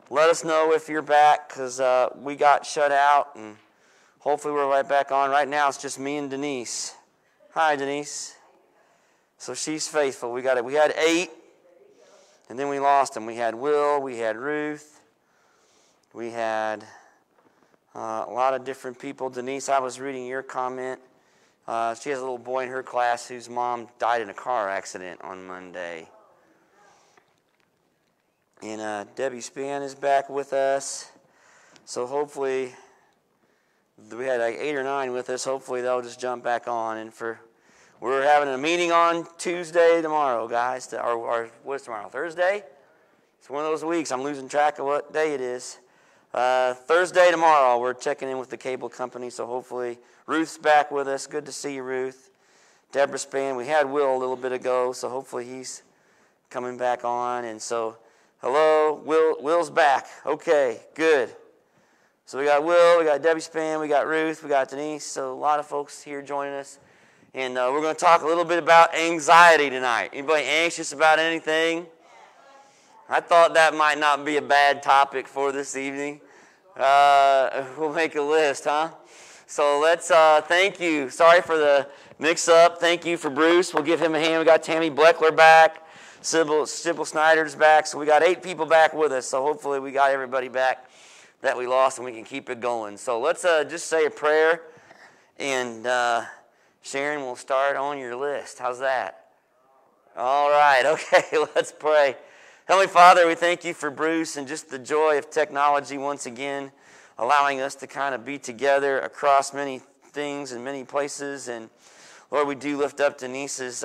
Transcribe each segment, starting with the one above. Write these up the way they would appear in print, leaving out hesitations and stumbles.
let us know if you're back, because we got shut out, and hopefully we're right back on. Right now it's just me and Denise. Hi, Denise. So she's faithful. We had 8, and then we lost them. We had Will, we had Ruth, we had a lot of different people. Denise, I was reading your comment. She has a little boy in her class whose mom died in a car accident on Monday. And Debbie Span is back with us. So hopefully, we had like 8 or 9 with us. Hopefully they'll just jump back on. And we're having a meeting on Tuesday tomorrow, guys. Or what's tomorrow? Thursday? It's one of those weeks. I'm losing track of what day it is. Thursday tomorrow, we're checking in with the cable company. So hopefully Ruth's back with us. Good to see you, Ruth. Deborah Span. We had Will a little bit ago, so hopefully he's coming back on. And so, hello, Will's back. Okay, good. So we got Will, we got Debbie Span, we got Ruth, we got Denise. So a lot of folks here joining us. And we're going to talk a little bit about anxiety tonight. Anybody anxious about anything? I thought that might not be a bad topic for this evening. We'll make a list, huh? So let's thank you. Sorry for the mix-up. Thank you for Bruce. We'll give him a hand. We got Tammy Bleckler back. Sybil Snyder's back. So we got 8 people back with us. So hopefully we got everybody back that we lost, and we can keep it going. So let's just say a prayer, and Sharon will start on your list. How's that? All right. Okay, let's pray. Heavenly Father, we thank you for Bruce and just the joy of technology once again, allowing us to kind of be together across many things and many places. And Lord, we do lift up Denise's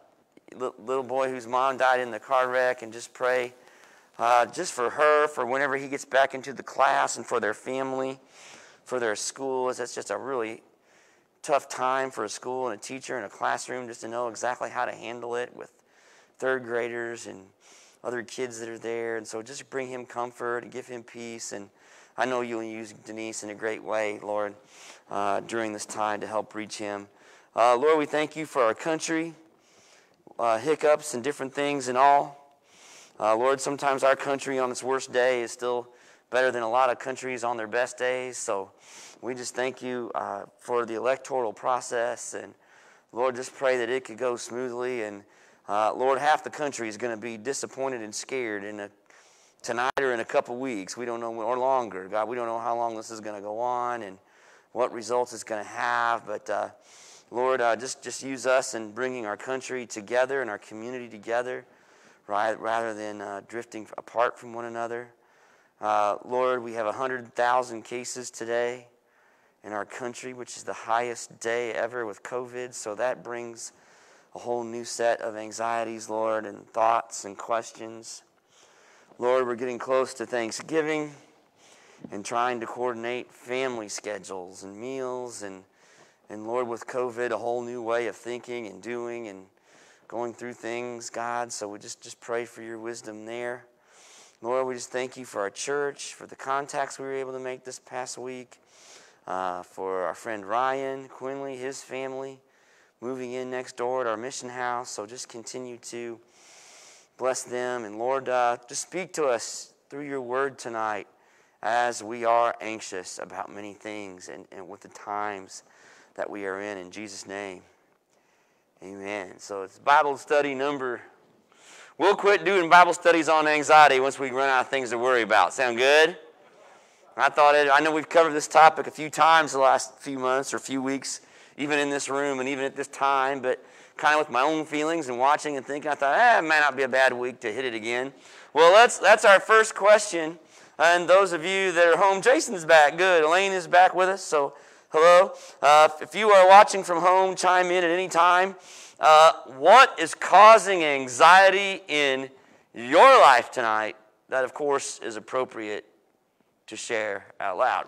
little boy whose mom died in the car wreck, and just pray just for her, for whenever he gets back into the class, and for their family, for their schools. That's just a really tough time for a school and a teacher and a classroom, just to know exactly how to handle it with 3rd graders and other kids that are there. And so just bring him comfort and give him peace. And I know you'll use Denise in a great way, Lord, during this time to help reach him. Lord, we thank you for our country, hiccups and different things and all. Lord, sometimes our country on its worst day is still better than a lot of countries on their best days. So we just thank you for the electoral process. And Lord, just pray that it could go smoothly. And Lord, half the country is going to be disappointed and scared tonight or in a couple weeks. We don't know, or longer. God, we don't know how long this is going to go on and what results it's going to have. But Lord, just use us in bringing our country together and our community together, rather than drifting apart from one another. Lord, we have 100,000 cases today in our country, which is the highest day ever with COVID. So that brings a whole new set of anxieties, Lord, and thoughts and questions. Lord, we're getting close to Thanksgiving and trying to coordinate family schedules and meals. And Lord, with COVID, a whole new way of thinking and doing and going through things, God. So we just pray for your wisdom there. Lord, we just thank you for our church, for the contacts we were able to make this past week, for our friend Ryan Quinley, his family, moving in next door at our mission house. So just continue to bless them. And Lord, just speak to us through your word tonight as we are anxious about many things and with the times that we are in Jesus' name. Amen. So it's Bible study number. We'll quit doing Bible studies on anxiety once we run out of things to worry about. Sound good? I know we've covered this topic a few times the last few months or few weeks, even in this room and even at this time, but kind of with my own feelings and watching and thinking, I thought, it might not be a bad week to hit it again. Well, that's our first question. And those of you that are home, Jason's back. Good. Elaine is back with us. So, hello. If you are watching from home, chime in at any time. What is causing anxiety in your life tonight? That, of course, is appropriate to share out loud.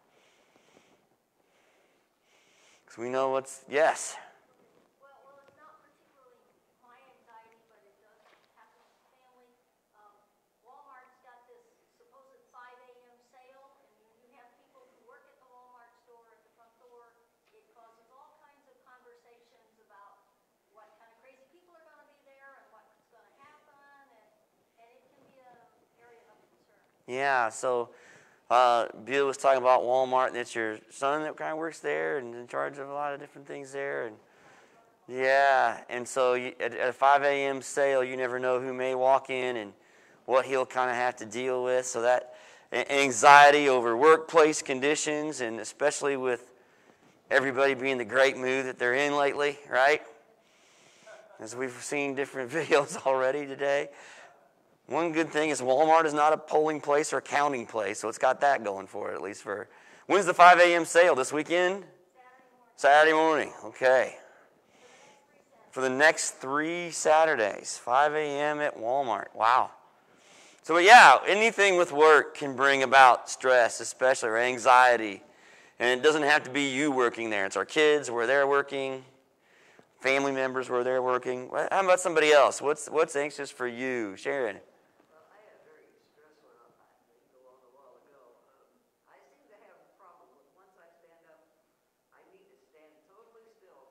Because we know yes. Well, it's not particularly my anxiety, but it does happen with the family. Walmart's got this supposed 5 a.m. sale, and when you have people who work at the Walmart store at the front door, it causes all kinds of conversations about what kind of crazy people are going to be there and what's going to happen, and it can be an area of concern. Yeah, so Bill was talking about Walmart, and it's your son that kind of works there and in charge of a lot of different things there. And yeah, and so at a 5 a.m. sale, you never know who may walk in and what he'll kind of have to deal with. So that anxiety over workplace conditions, and especially with everybody being the great mood that they're in lately, right? As we've seen different videos already today. One good thing is Walmart is not a polling place or counting place, so it's got that going for it, at least for... When's the 5 a.m. sale? This weekend? Saturday morning. Okay. For the next 3 Saturdays, 5 a.m. at Walmart. Wow. So yeah, anything with work can bring about stress, especially, or anxiety. And it doesn't have to be you working there. It's our kids where they're working, family members where they're working. How about somebody else? What's anxious for you? Sharon?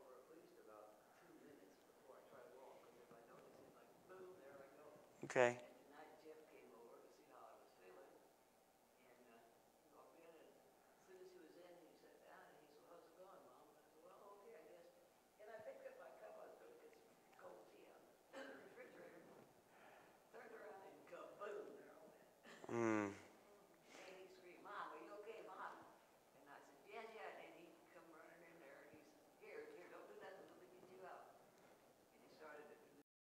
Okay.